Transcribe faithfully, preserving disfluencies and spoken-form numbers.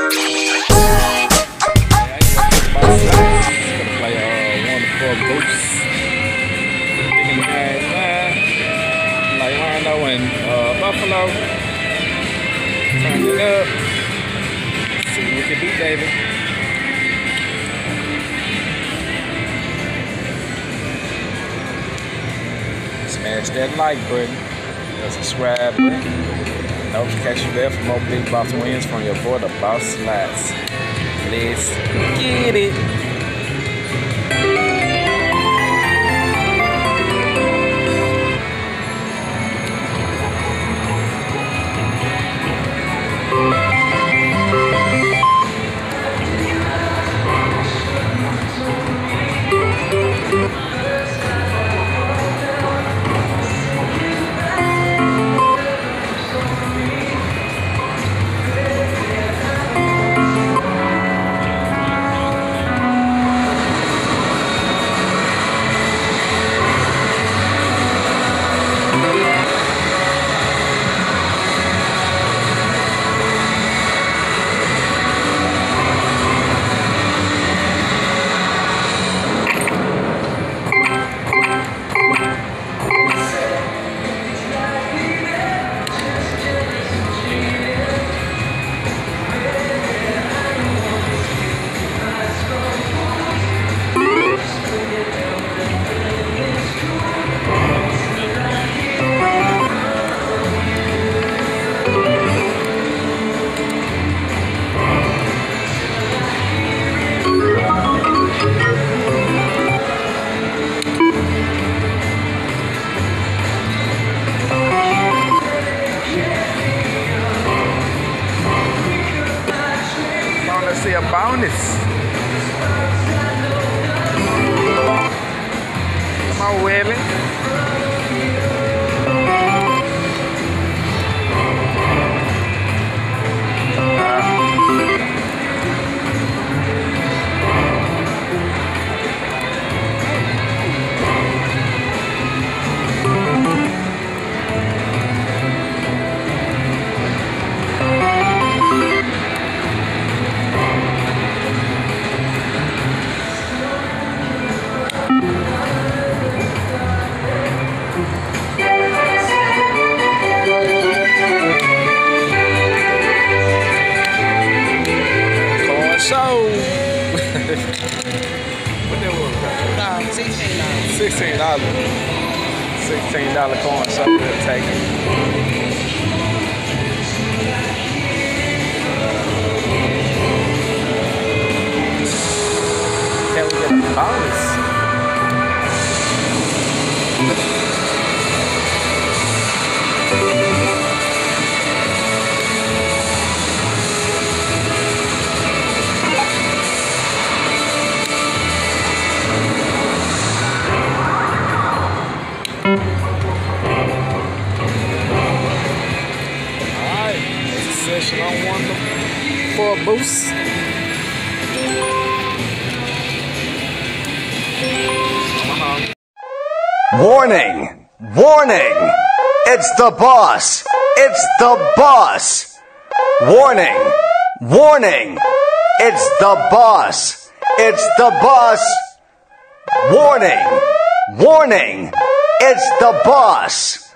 Buffalo. Turn it up. See what we can do, David. Smash that like button. That subscribe button. Notification bell for more big boss wins from your boy, the Boss Slots. Let's get it. See a bonus. Come on, Willie. What that was? No, sixteen dollars. Sixteen dollars. Sixteen dollar coin, so we'll take it. Can we get a bonus? Session on one for a boost. Uh-huh. Warning! Warning! It's the boss! It's the boss! Warning! Warning! It's the boss! It's the boss! Warning! Warning! It's the boss!